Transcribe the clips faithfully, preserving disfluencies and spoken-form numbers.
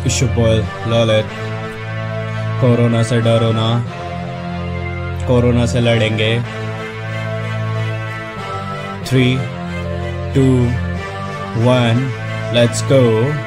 Issue boy Lalit. Corona से डरो ना, कोरोना से लड़ेंगे। Three two one let's go.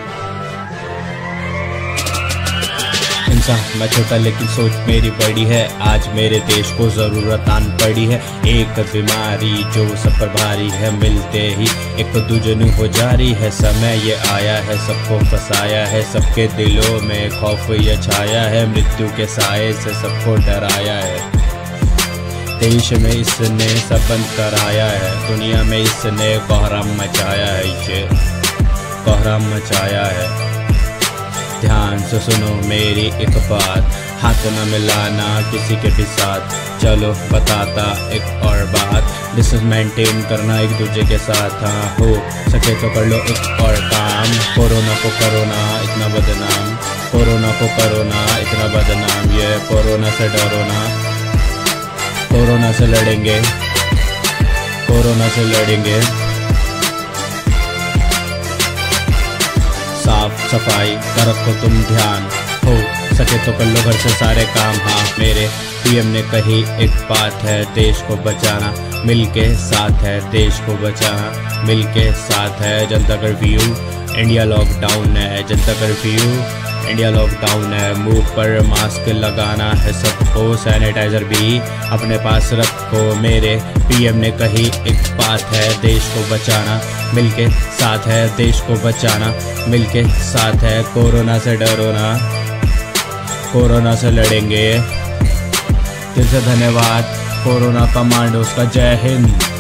इंसान मैं छोटा लेकिन सोच मेरी बड़ी है। आज मेरे देश को जरूरत आन पड़ी है। एक बीमारी जो सब पर भारी है, मिलते ही एक दूजन हो जारी है। समय ये आया है, सबको फंसाया है, सबके दिलों में खौफ ये छाया है। मृत्यु के साए से सबको डराया है। देश में इसने सब बंद कराया है, दुनिया में इसने कोहराम मचाया है। ये कोहराम मचाया है। ध्यान से सुनो मेरी एक बात, हाथ न मिलाना किसी के भी साथ। चलो बताता एक और बात, डिस्टेंस मेंटेन करना एक दूसरे के साथ। हाँ हो सके तो कर लो एक और काम। कोरोना को करोना इतना बदनाम, कोरोना को करोना इतना बदनाम। ये कोरोना से डरो ना, कोरोना से लड़ेंगे, कोरोना से लड़ेंगे। साफ सफाई का रखो तुम ध्यान, हो सके तो कर लो घर से सारे काम। हाँ मेरे पीएम ने कही एक बात है, देश को बचाना मिलके साथ है। देश को बचाना मिलके साथ है। जनता कर्फ्यू इंडिया लॉकडाउन है, जनता कर्फ्यू इंडिया लॉकडाउन है। मुंह पर मास्क लगाना है सबको, सैनिटाइजर भी अपने पास रखो। मेरे पीएम ने कही एक बात है, देश को बचाना मिलके साथ है। देश को बचाना मिलके साथ है। कोरोना से डरो ना, कोरोना से लड़ेंगे। दिल से धन्यवाद कोरोना कमांडोज का। जय हिंद।